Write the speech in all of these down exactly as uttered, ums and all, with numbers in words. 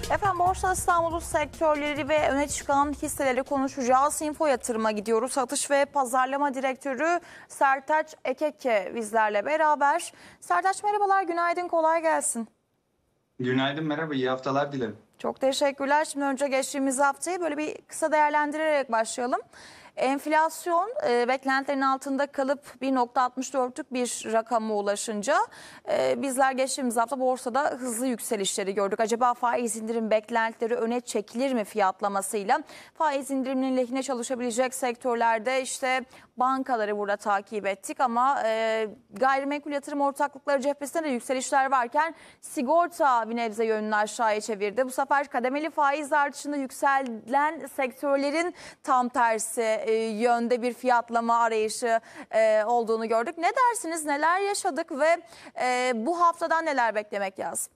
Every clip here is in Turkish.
Efendim Borsa İstanbul'un sektörleri ve öne çıkan hisseleri konuşacağız. Info Yatırım'a gidiyoruz. Satış ve Pazarlama Direktörü Sertaç Ekeke bizlerle beraber. Sertaç merhabalar, günaydın, kolay gelsin. Günaydın, merhaba, iyi haftalar dilerim. Çok teşekkürler. Şimdi önce geçtiğimiz haftayı böyle bir kısa değerlendirerek başlayalım. Enflasyon e, beklentilerin altında kalıp bir nokta altmış dörtlük bir rakama ulaşınca e, bizler geçtiğimiz hafta borsada hızlı yükselişleri gördük. Acaba faiz indirim beklentileri öne çekilir mi fiyatlamasıyla? Faiz indiriminin lehine çalışabilecek sektörlerde işte bankaları burada takip ettik ama e, gayrimenkul yatırım ortaklıkları cephesinde de yükselişler varken sigorta bir nebze yönünü aşağıya çevirdi. Bu sefer kademeli faiz artışında yükselen sektörlerin tam tersi e, yönde bir fiyatlama arayışı e, olduğunu gördük. Ne dersiniz, neler yaşadık ve e, bu haftadan neler beklemek lazım?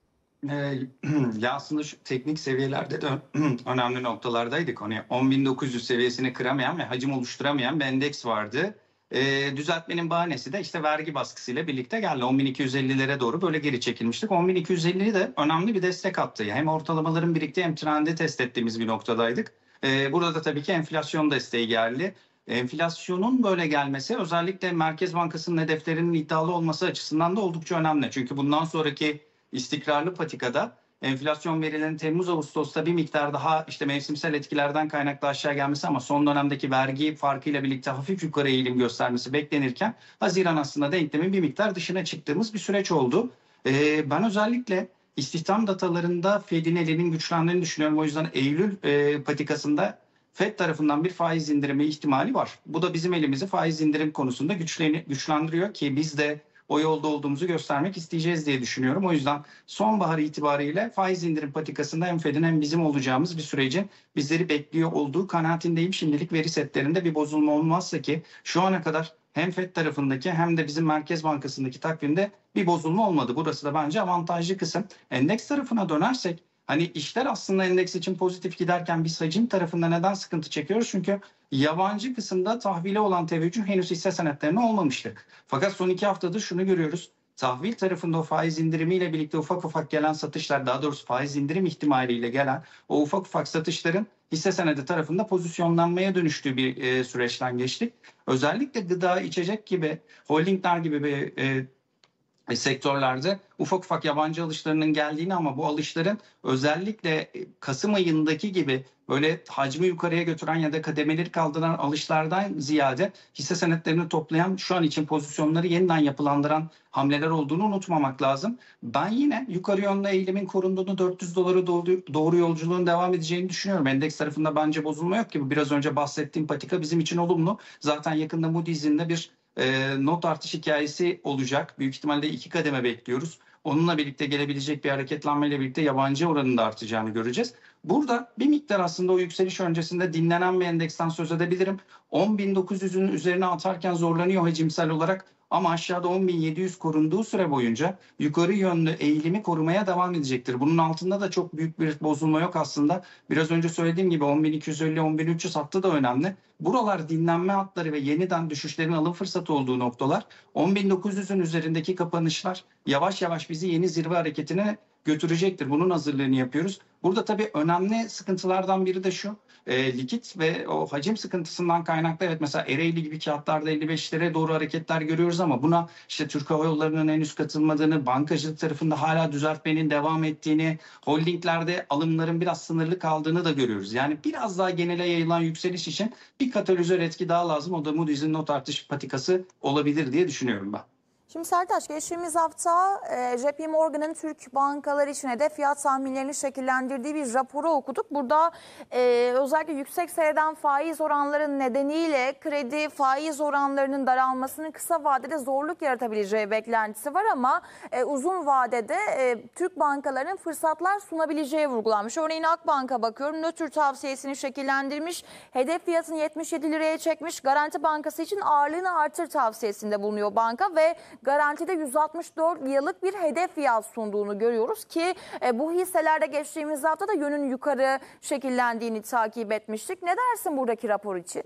Ee, ya aslında şu teknik seviyelerde de önemli noktalardaydık. Hani on bin dokuz yüz seviyesini kıramayan ve hacim oluşturamayan bir endeks vardı. Ee, düzeltmenin bahanesi de işte vergi baskısıyla birlikte geldi. on bin iki yüz ellilere doğru böyle geri çekilmiştik. on bin iki yüz elli de önemli bir destek attı. Hem ortalamaların birlikte hem trendi test ettiğimiz bir noktadaydık. Ee, burada da tabii ki enflasyon desteği geldi. Enflasyonun böyle gelmesi özellikle Merkez Bankası'nın hedeflerinin iddialı olması açısından da oldukça önemli. Çünkü bundan sonraki istikrarlı patikada enflasyon verilerinin Temmuz-Ağustos'ta bir miktar daha işte mevsimsel etkilerden kaynaklı aşağı gelmesi ama son dönemdeki vergi farkıyla birlikte hafif yukarı eğilim göstermesi beklenirken Haziran aslında denklemin bir miktar dışına çıktığımız bir süreç oldu. Ee, ben özellikle istihdam datalarında Fed'in elinin güçlendiğini düşünüyorum. O yüzden Eylül e, patikasında Fed tarafından bir faiz indirimi ihtimali var. Bu da bizim elimizi faiz indirim konusunda güçlendiriyor ki biz de o yolda olduğumuzu göstermek isteyeceğiz diye düşünüyorum. O yüzden sonbahar itibariyle faiz indirim patikasında hem Fed'in hem bizim olacağımız bir sürecin bizleri bekliyor olduğu kanaatindeyim. Şimdilik veri setlerinde bir bozulma olmazsa ki şu ana kadar hem Fed tarafındaki hem de bizim Merkez Bankası'ndaki takvimde bir bozulma olmadı. Burası da bence avantajlı kısım. Endeks tarafına dönersek hani işler aslında endeks için pozitif giderken biz hacim tarafında neden sıkıntı çekiyoruz? Çünkü yabancı kısımda tahvile olan teveccüh henüz hisse senetlerine olmamıştı. Fakat son iki haftadır şunu görüyoruz. Tahvil tarafında o faiz indirimiyle birlikte ufak ufak gelen satışlar, daha doğrusu faiz indirim ihtimaliyle gelen o ufak ufak satışların hisse senedi tarafında pozisyonlanmaya dönüştüğü bir e, süreçten geçtik. Özellikle gıda, içecek gibi, holdingler gibi bir e, E, sektörlerde ufak ufak yabancı alışlarının geldiğini ama bu alışların özellikle Kasım ayındaki gibi böyle hacmi yukarıya götüren ya da kademeleri kaldıran alışlardan ziyade hisse senetlerini toplayan şu an için pozisyonları yeniden yapılandıran hamleler olduğunu unutmamak lazım. Ben yine yukarı yönlü eğilimin korunduğunu, dört yüz dolara doğru, doğru yolculuğun devam edeceğini düşünüyorum. Endeks tarafında bence bozulma yok gibi. Biraz önce bahsettiğim patika bizim için olumlu. Zaten yakında Moody's'in de bir E, not artış hikayesi olacak. Büyük ihtimalle iki kademe bekliyoruz. Onunla birlikte gelebilecek bir hareketlenmeyle birlikte yabancı oranının da artacağını göreceğiz. Burada bir miktar aslında o yükseliş öncesinde dinlenen bir endeksten söz edebilirim. on bin dokuz yüzün üzerine atarken zorlanıyor hacimsel olarak. Ama aşağıda on bin yedi yüz korunduğu süre boyunca yukarı yönlü eğilimi korumaya devam edecektir. Bunun altında da çok büyük bir bozulma yok aslında. Biraz önce söylediğim gibi on bin iki yüz elli on bin üç yüz hattı da önemli. Buralar dinlenme hatları ve yeniden düşüşlerin alım fırsatı olduğu noktalar. on bin dokuz yüzün üzerindeki kapanışlar yavaş yavaş bizi yeni zirve hareketine götürecektir. Bunun hazırlığını yapıyoruz. Burada tabii önemli sıkıntılardan biri de şu. E, likit ve o hacim sıkıntısından kaynaklı evet mesela Ereğli gibi kağıtlarda elli beşlere doğru hareketler görüyoruz ama buna işte Türk Hava Yolları'nın henüz katılmadığını, bankacılık tarafında hala düzeltmenin devam ettiğini, holdinglerde alımların biraz sınırlı kaldığını da görüyoruz. Yani biraz daha genele yayılan yükseliş için bir katalizör etki daha lazım. O da Moody's'in not artış patikası olabilir diye düşünüyorum ben. Şimdi Sertaç, geçtiğimiz hafta e, J P Morgan'ın Türk bankaları için hedef fiyat tahminlerini şekillendirdiği bir raporu okuduk. Burada e, özellikle yüksek seyreden faiz oranları nedeniyle kredi faiz oranlarının daralmasının kısa vadede zorluk yaratabileceği beklentisi var ama e, uzun vadede e, Türk bankalarının fırsatlar sunabileceği vurgulanmış. Örneğin Akbank'a bakıyorum, nötr tavsiyesini şekillendirmiş, hedef fiyatını yetmiş yedi liraya çekmiş, Garanti Bankası için ağırlığını artır tavsiyesinde bulunuyor banka ve garantide yüz altmış dört yıllık bir hedef fiyat sunduğunu görüyoruz ki e, bu hisselerde geçtiğimiz hafta da yönün yukarı şekillendiğini takip etmiştik. Ne dersin buradaki rapor için?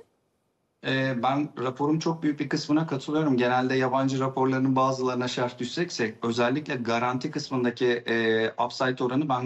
Ee, ben raporun çok büyük bir kısmına katılıyorum. Genelde yabancı raporlarının bazılarına şerh düşecekse özellikle garanti kısmındaki e, upside oranı bence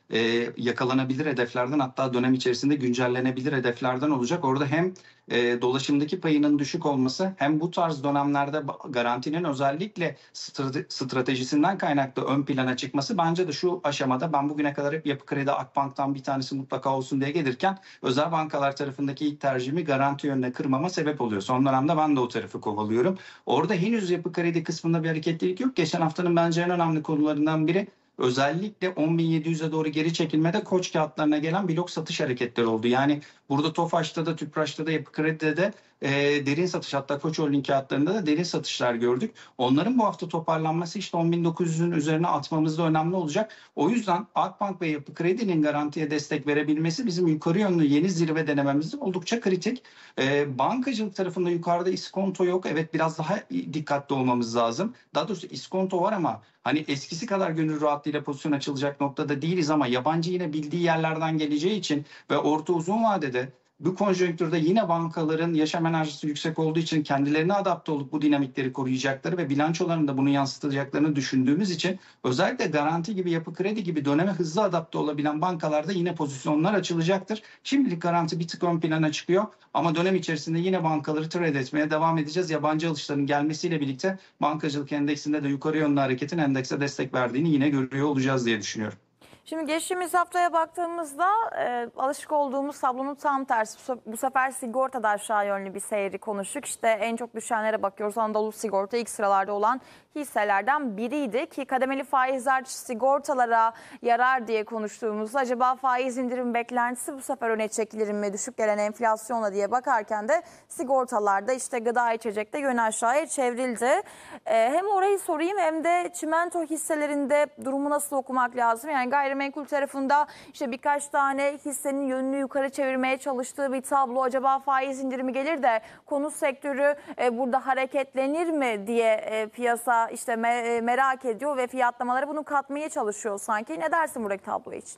e, yakalanabilir hedeflerden, hatta dönem içerisinde güncellenebilir hedeflerden olacak. Orada hem e, dolaşımdaki payının düşük olması hem bu tarz dönemlerde ba- garantinin özellikle strate- stratejisinden kaynaklı ön plana çıkması bence de şu aşamada, ben bugüne kadar hep Yapı Kredi, Akbank'tan bir tanesi mutlaka olsun diye gelirken özel bankalar tarafındaki ilk tercihimi garanti yönüne kırmama sebep oluyor. Son dönemde ben de o tarafı kovalıyorum. Orada henüz Yapı Kredi kısmında bir hareketlilik yok. Geçen haftanın bence en önemli konularından biri, özellikle on bin yedi yüze doğru geri çekilmede Koç kağıtlarına gelen blok satış hareketleri oldu. Yani burada Tofaş'ta da, Tüpraş'ta da, Yapı Kredi'de de e, derin satış, hatta Koç Holding kağıtlarında da derin satışlar gördük. Onların bu hafta toparlanması işte on bin dokuz yüzün üzerine atmamız da önemli olacak. O yüzden Akbank ve Yapı Kredi'nin garantiye destek verebilmesi bizim yukarı yönlü yeni zirve denememizde oldukça kritik. E, bankacılık tarafında yukarıda iskonto yok. Evet, biraz daha dikkatli olmamız lazım. Daha doğrusu iskonto var ama hani eskisi kadar gönül rahatlığıyla pozisyon açılacak noktada değiliz, ama yabancı yine bildiği yerlerden geleceği için ve orta uzun vadede bu konjonktürde yine bankaların yaşam enerjisi yüksek olduğu için kendilerine adapte olup bu dinamikleri koruyacakları ve bilançolarında bunu yansıtacaklarını düşündüğümüz için özellikle Garanti gibi, Yapı Kredi gibi döneme hızlı adapte olabilen bankalarda yine pozisyonlar açılacaktır. Şimdilik Garanti bir tık ön plana çıkıyor ama dönem içerisinde yine bankaları trade etmeye devam edeceğiz. Yabancı alışların gelmesiyle birlikte bankacılık endeksinde de yukarı yönlü hareketin endekse destek verdiğini yine görüyor olacağız diye düşünüyorum. Şimdi geçtiğimiz haftaya baktığımızda e, alışık olduğumuz tablonun tam tersi. Bu, bu sefer sigortada aşağı yönlü bir seyri konuştuk. İşte en çok düşenlere bakıyoruz. Anadolu Sigorta ilk sıralarda olan hisselerden biriydi ki kademeli faizler sigortalara yarar diye konuştuğumuzda acaba faiz indirim beklentisi bu sefer öne çekilir mi, düşük gelen enflasyonla diye bakarken de sigortalarda işte gıda içecekte yön aşağıya çevrildi. E, hem orayı sorayım hem de çimento hisselerinde durumu nasıl okumak lazım? Yani gayrimenkul tarafında işte birkaç tane hissenin yönünü yukarı çevirmeye çalıştığı bir tablo. Acaba faiz indirimi gelir de konut sektörü e, burada hareketlenir mi diye e, piyasa işte me, e, merak ediyor ve fiyatlamaları bunu katmaya çalışıyor sanki. Ne dersin buradaki tablo için?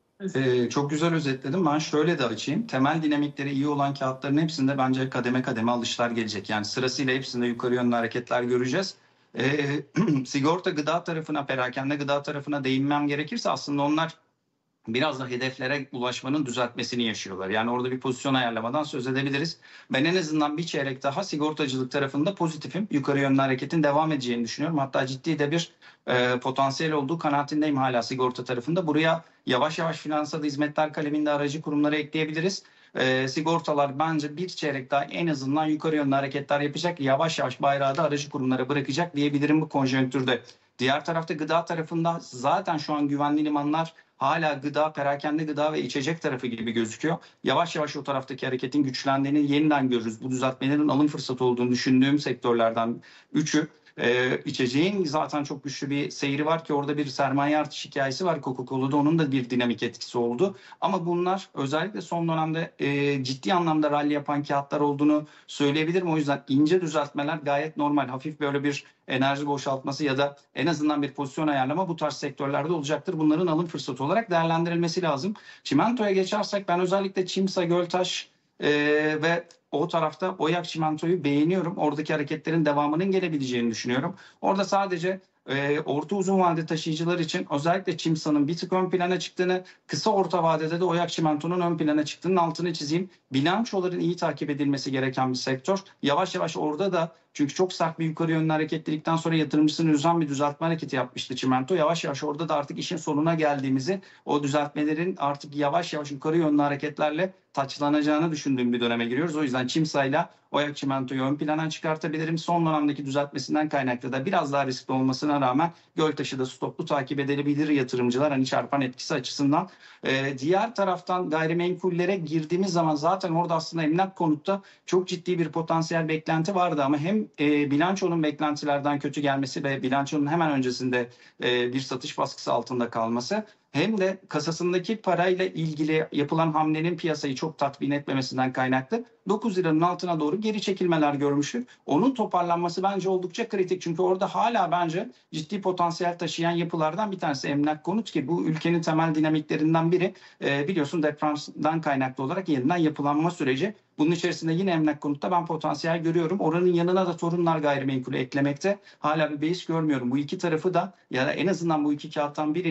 Ee, çok güzel özetledim. Ben şöyle de açayım. Temel dinamikleri iyi olan kağıtların hepsinde bence kademe kademe alışlar gelecek. Yani sırasıyla hepsinde yukarı yönlü hareketler göreceğiz. Ee, sigorta gıda tarafına, perakende gıda tarafına değinmem gerekirse aslında onlar biraz da hedeflere ulaşmanın düzeltmesini yaşıyorlar. Yani orada bir pozisyon ayarlamadan söz edebiliriz. Ben en azından bir çeyrek daha sigortacılık tarafında pozitifim. Yukarı yönlü hareketin devam edeceğini düşünüyorum. Hatta ciddi de bir e, potansiyel olduğu kanaatindeyim hala sigorta tarafında. Buraya yavaş yavaş finansal hizmetler kaleminde aracı kurumları ekleyebiliriz. E, sigortalar bence bir çeyrek daha en azından yukarı yönlü hareketler yapacak. Yavaş yavaş bayrağı da aracı kurumlara bırakacak diyebilirim bu konjonktürde. Diğer tarafta gıda tarafında zaten şu an güvenli limanlar hala gıda, perakende gıda ve içecek tarafı gibi gözüküyor. Yavaş yavaş o taraftaki hareketin güçlendiğini yeniden görürüz. Bu düzeltmelerin alım fırsatı olduğunu düşündüğüm sektörlerden üçü. Ee, içeceğin zaten çok güçlü bir seyri var ki orada bir sermaye artış hikayesi var. Coca-Cola'da onun da bir dinamik etkisi oldu. Ama bunlar özellikle son dönemde e, ciddi anlamda rally yapan kağıtlar olduğunu söyleyebilirim. O yüzden ince düzeltmeler gayet normal. Hafif böyle bir enerji boşaltması ya da en azından bir pozisyon ayarlama bu tarz sektörlerde olacaktır. Bunların alım fırsatı olarak değerlendirilmesi lazım. Çimentoya geçersek ben özellikle Çimsa, Göltaş e, ve o tarafta Oyak Çimento'yu beğeniyorum. Oradaki hareketlerin devamının gelebileceğini düşünüyorum. Orada sadece e, orta uzun vade taşıyıcılar için özellikle Çimsa'nın bir tık ön plana çıktığını, kısa orta vadede de Oyak Çimento'nun ön plana çıktığının altını çizeyim. Bilançoların iyi takip edilmesi gereken bir sektör. Yavaş yavaş orada da, çünkü çok sert bir yukarı yönlü hareketlilikten sonra yatırımcısını üzen bir düzeltme hareketi yapmıştı Çimento. Yavaş yavaş orada da artık işin sonuna geldiğimizi, o düzeltmelerin artık yavaş yavaş yukarı yönlü hareketlerle taçlanacağını düşündüğüm bir döneme giriyoruz. O yüzden Çimsa'yla Oyak Çimento'yu ön plana çıkartabilirim. Son dönemdeki düzeltmesinden kaynaklı da biraz daha riskli olmasına rağmen Göltaş'ı da stoplu takip edebilir yatırımcılar, hani çarpan etkisi açısından. Ee, diğer taraftan gayrimenkullere girdiğimiz zaman zaten orada aslında emlak konutta çok ciddi bir potansiyel beklenti vardı ama hem e, bilançonun beklentilerden kötü gelmesi ve bilançonun hemen öncesinde e, bir satış baskısı altında kalması, hem de kasasındaki parayla ilgili yapılan hamlenin piyasayı çok tatmin etmemesinden kaynaklı dokuz liranın altına doğru geri çekilmeler görmüştük. Onun toparlanması bence oldukça kritik. Çünkü orada hala bence ciddi potansiyel taşıyan yapılardan bir tanesi emlak konut ki bu ülkenin temel dinamiklerinden biri. E, biliyorsun depremden kaynaklı olarak yeniden yapılanma süreci. Bunun içerisinde yine emlak konutta ben potansiyel görüyorum. Oranın yanına da Torunlar Gayrimenkul'ü eklemekte hala bir beis görmüyorum. Bu iki tarafı da ya da en azından bu iki kağıttan birini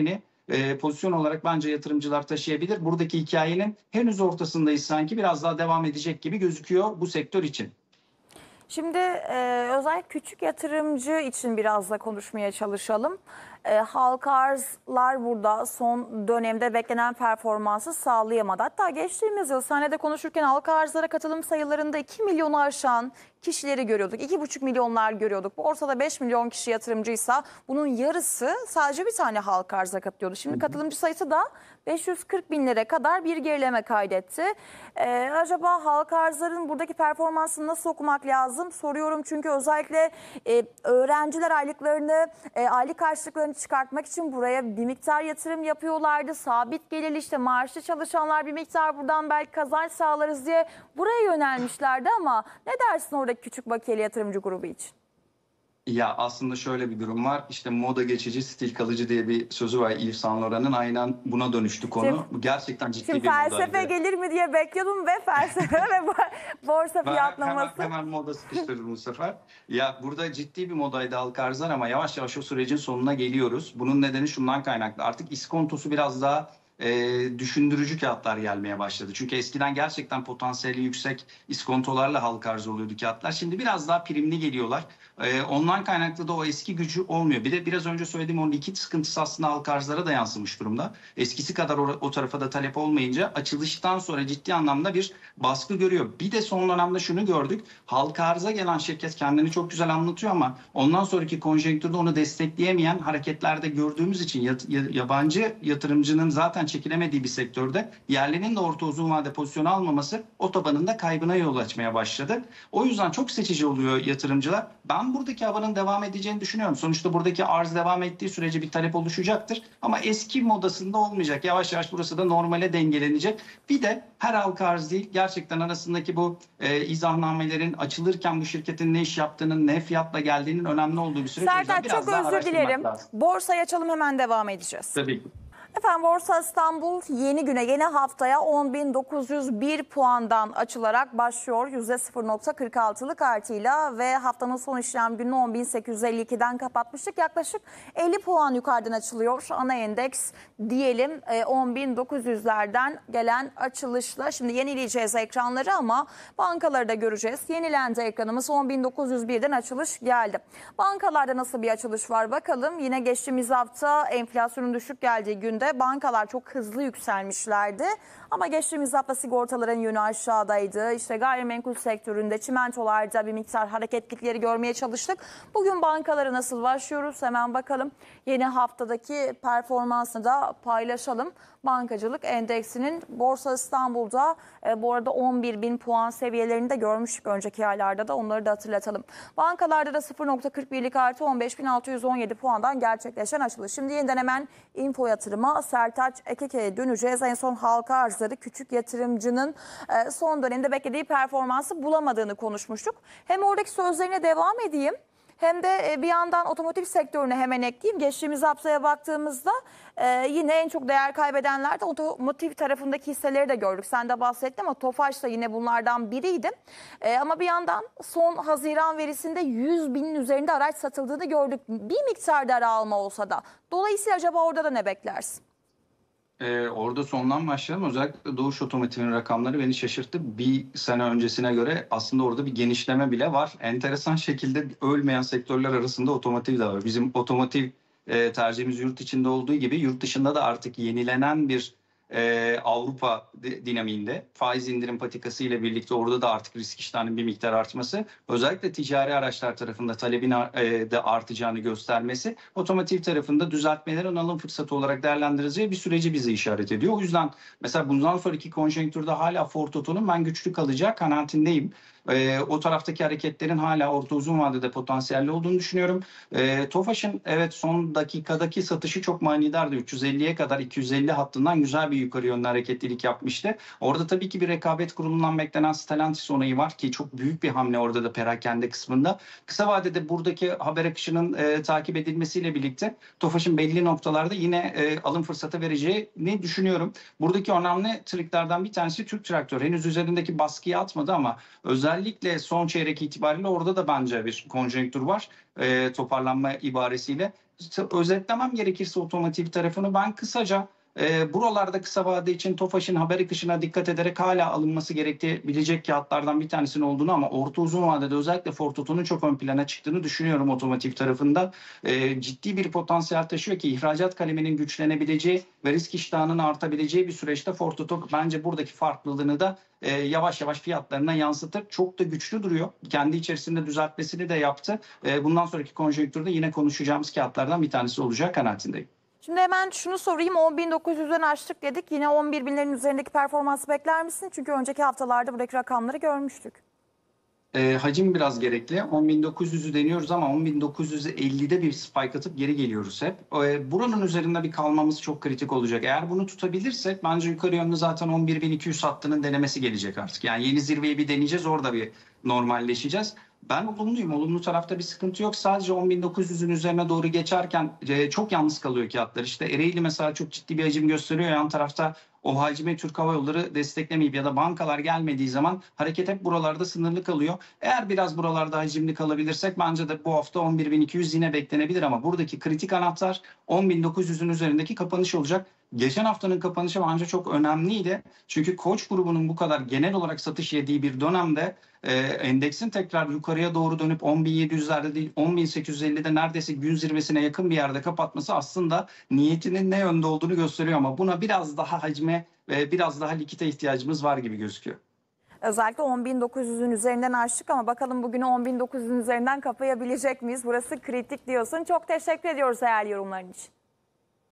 e, pozisyon olarak bence yatırımcılar taşıyabilir. Buradaki hikayenin henüz ortasındayız sanki, biraz daha devam edecek gibi gözüküyor bu sektör için. Şimdi e, özellikle küçük yatırımcı için biraz da konuşmaya çalışalım. E, halka arzlar burada son dönemde beklenen performansı sağlayamadı. Hatta geçtiğimiz yıl sahnede konuşurken halka arzlara katılım sayılarında iki milyonu aşan kişileri görüyorduk. iki buçuk milyonlar görüyorduk. Borsada beş milyon kişi yatırımcıysa bunun yarısı sadece bir tane halka arza katılıyordu. Şimdi katılımcı sayısı da beş yüz kırk binlere kadar bir gerileme kaydetti. Ee, acaba halka arzların buradaki performansını nasıl okumak lazım soruyorum. Çünkü özellikle e, öğrenciler aylıklarını, e, aylık harçlıklarını çıkartmak için buraya bir miktar yatırım yapıyorlardı. Sabit gelirli işte maaşlı çalışanlar bir miktar buradan belki kazanç sağlarız diye buraya yönelmişlerdi ama ne dersin oradaki küçük bakiyeli yatırımcı grubu için? Ya aslında şöyle bir durum var. İşte moda geçici, stil kalıcı diye bir sözü var Yves Saint Laurent'ın. Aynen buna dönüştü konu. Şimdi, Gerçekten ciddi Şimdi bir modaydı. felsefe gelir mi diye bekliyordum ve felsefe ve borsa Ben fiyatlaması. hemen, hemen moda sıkıştırdım bu sefer. Ya burada ciddi bir modaydı halka arzlar ama yavaş yavaş o sürecin sonuna geliyoruz. Bunun nedeni şundan kaynaklı. Artık iskontosu biraz daha e, düşündürücü kağıtlar gelmeye başladı. Çünkü eskiden gerçekten potansiyeli yüksek iskontolarla halka arz oluyordu kağıtlar. Şimdi biraz daha primli geliyorlar. E, ondan kaynaklı da o eski gücü olmuyor. Bir de biraz önce söylediğim o likit sıkıntısı aslında halka arzlara da yansımış durumda. Eskisi kadar o, o tarafa da talep olmayınca açılıştan sonra ciddi anlamda bir baskı görüyor. Bir de son dönemde şunu gördük. Halka arza gelen şirket kendini çok güzel anlatıyor ama ondan sonraki konjonktürde onu destekleyemeyen hareketlerde gördüğümüz için yat, yabancı yatırımcının zaten çekilemediği bir sektörde yerlinin de orta uzun vade pozisyon almaması o tabanında kaybına yol açmaya başladı. O yüzden çok seçici oluyor yatırımcılar. Ben buradaki havanın devam edeceğini düşünüyorum. Sonuçta buradaki arz devam ettiği sürece bir talep oluşacaktır. Ama eski modasında olmayacak. Yavaş yavaş burası da normale dengelenecek. Bir de her halka arz değil, gerçekten arasındaki bu e, izahnamelerin açılırken bu şirketin ne iş yaptığının, ne fiyatla geldiğinin önemli olduğu bir süreç. Serdar çok özür dilerim. Borsayı açalım, hemen devam edeceğiz. Tabii ki. Efendim Borsa İstanbul yeni güne, yeni haftaya on bin dokuz yüz bir puandan açılarak başlıyor. yüzde sıfır virgül kırk altılık artıyla ve haftanın son işlem gününü on bin sekiz yüz elli ikiden kapatmıştık. Yaklaşık elli puan yukarıdan açılıyor. Ana endeks diyelim on bin dokuz yüzlerden gelen açılışla. Şimdi yenileyeceğiz ekranları ama bankaları da göreceğiz. Yenilendi ekranımız, on bin dokuz yüz birden açılış geldi. Bankalarda nasıl bir açılış var bakalım. Yine geçtiğimiz hafta enflasyonun düşük geldiği günde bankalar çok hızlı yükselmişlerdi. Ama geçtiğimiz hafta sigortaların yönü aşağıdaydı. İşte gayrimenkul sektöründe, çimentolarda bir miktar hareketlikleri görmeye çalıştık. Bugün bankalara nasıl başlıyoruz hemen bakalım. Yeni haftadaki performansını da paylaşalım. Bankacılık endeksinin Borsa İstanbul'da e, bu arada on bir bin puan seviyelerinde görmüştük önceki aylarda da, onları da hatırlatalım. Bankalarda da sıfır virgül kırk birlik artı on beş bin altı yüz on yedi puandan gerçekleşen açılış. Şimdi yeniden hemen info yatırıma Sertaç Ekeke'ye döneceğiz. En son halka arzları küçük yatırımcının e, son dönemde beklediği performansı bulamadığını konuşmuştuk. Hem oradaki sözlerine devam edeyim, hem de bir yandan otomotiv sektörüne hemen ekleyeyim. Geçtiğimiz haftaya baktığımızda e, yine en çok değer kaybedenler de otomotiv tarafındaki hisseleri de gördük. Sen de bahsettin ama Tofaş da yine bunlardan biriydi. E, ama bir yandan son Haziran verisinde yüz binin üzerinde araç satıldığını gördük. Bir miktar daralma olsa da. Dolayısıyla acaba orada da ne beklersin? Ee, orada sondan başlayalım. Özellikle Doğuş Otomotiv'in rakamları beni şaşırttı. Bir sene öncesine göre aslında orada bir genişleme bile var. Enteresan şekilde ölmeyen sektörler arasında otomotiv de var. Bizim otomotiv e, tercihimiz yurt içinde olduğu gibi yurt dışında da artık yenilenen bir e, Avrupa dinamiğinde faiz indirim patikası ile birlikte orada da artık risk iştahının bir miktar artması, özellikle ticari araçlar tarafında talebin e, de artacağını göstermesi, otomotiv tarafında düzeltmelerin alım fırsatı olarak değerlendirileceği bir süreci bize işaret ediyor. O yüzden mesela bundan sonraki konjonktürde hala Ford Oto'nun ben güçlü kalacağı kanaatindeyim. E, o taraftaki hareketlerin hala orta uzun vadede potansiyelli olduğunu düşünüyorum. E, Tofaş'ın evet son dakikadaki satışı çok manidardı. üç yüz elliye kadar iki yüz elli hattından güzel bir yukarı yönlü hareketlilik yapmıştı. Orada tabii ki bir rekabet kurulundan beklenen Stellantis onayı var ki çok büyük bir hamle orada da perakende kısmında. Kısa vadede buradaki haber akışının e, takip edilmesiyle birlikte Tofaş'ın belli noktalarda yine e, alım fırsatı vereceğini düşünüyorum. Buradaki önemli triklerden bir tanesi Türk Traktör. Henüz üzerindeki baskıyı atmadı ama özellikle özellikle son çeyrek itibariyle orada da bence bir konjonktür var. E, toparlanma ibaresiyle. Özetlemem gerekirse otomotiv tarafını ben kısaca e, buralarda kısa vade için TOFAŞ'ın haber akışına dikkat ederek hala alınması gerekebilecek kağıtlardan bir tanesinin olduğunu ama orta uzun vadede özellikle Ford Oto'nun çok ön plana çıktığını düşünüyorum otomotiv tarafında. E, ciddi bir potansiyel taşıyor ki ihracat kaleminin güçlenebileceği ve risk iştahının artabileceği bir süreçte Ford Oto bence buradaki farklılığını da e, yavaş yavaş fiyatlarına yansıtır. Çok da güçlü duruyor. Kendi içerisinde düzeltmesini de yaptı. E, bundan sonraki konjonktürde yine konuşacağımız kağıtlardan bir tanesi olacak kanaatindeyim. Şimdi hemen şunu sorayım, on bin dokuz yüzden aştık dedik. Yine on bir binlerin üzerindeki performansı bekler misin? Çünkü önceki haftalarda buradaki rakamları görmüştük. E, hacim biraz gerekli. on bin dokuz yüzü deniyoruz ama on bin dokuz yüz ellide bir spike atıp geri geliyoruz hep. E, buranın üzerinde bir kalmamız çok kritik olacak. Eğer bunu tutabilirsek bence yukarı yönlü zaten on bir bin iki yüz hattının denemesi gelecek artık. Yani yeni zirveyi bir deneyeceğiz, orada bir normalleşeceğiz. Ben olumluyum. Olumlu tarafta bir sıkıntı yok. Sadece on bin dokuz yüzün üzerine doğru geçerken e, çok yalnız kalıyor kağıtlar. İşte Ereğli mesela çok ciddi bir hacim gösteriyor. Yan tarafta o hacmi Türk Hava Yolları desteklemeyip ya da bankalar gelmediği zaman hareket hep buralarda sınırlı kalıyor. Eğer biraz buralarda hacimli kalabilirsek bence de bu hafta on bir bin iki yüz yine beklenebilir ama buradaki kritik anahtar on bin dokuz yüzün üzerindeki kapanış olacak. Geçen haftanın kapanışı bence çok önemliydi. Çünkü Koç grubunun bu kadar genel olarak satış yediği bir dönemde e, endeksin tekrar yukarıya doğru dönüp on bin yedi yüzlerde değil on bin sekiz yüz ellide neredeyse gün zirvesine yakın bir yerde kapatması aslında niyetinin ne yönde olduğunu gösteriyor ama buna biraz daha hacme ve biraz daha likite ihtiyacımız var gibi gözüküyor. Özellikle on bin dokuz yüzün üzerinden aştık ama bakalım bugün on bin dokuz yüzün üzerinden kapayabilecek miyiz? Burası kritik diyorsun. Çok teşekkür ediyoruz değerli yorumların için.